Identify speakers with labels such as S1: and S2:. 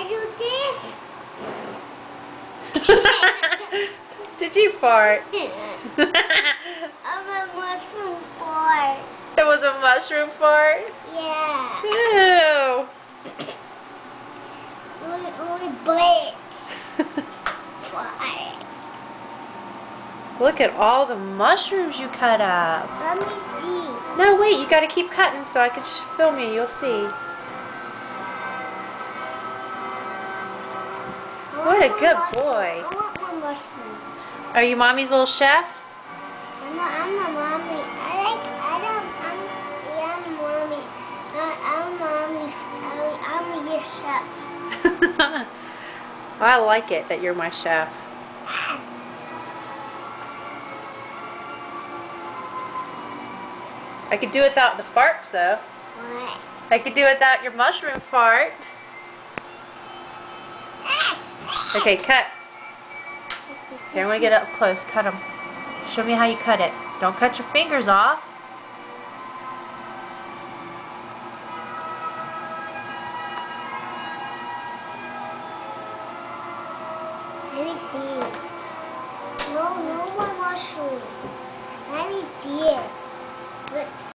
S1: I do this.
S2: Did you fart?
S1: I'm a mushroom fart.
S2: It was a mushroom fart?
S1: Yeah.
S2: Ew.
S1: Only blitz. Fart.
S2: Look at all the mushrooms you cut up.
S1: Let me see.
S2: No, wait, you gotta keep cutting so I can film you. You'll see. What a good boy.
S1: I want more mushrooms.
S2: Are you mommy's little chef?
S1: I'm a mommy. I'm mommy. I'm your chef.
S2: I like it that you're my chef. I could do it without the farts though.
S1: What?
S2: I could do it without your mushroom fart. Okay, cut. Okay, I'm gonna get up close. Cut them. Show me how you cut it. Don't cut your fingers off.
S1: Let me see. No more mushrooms. Let me see it. Look.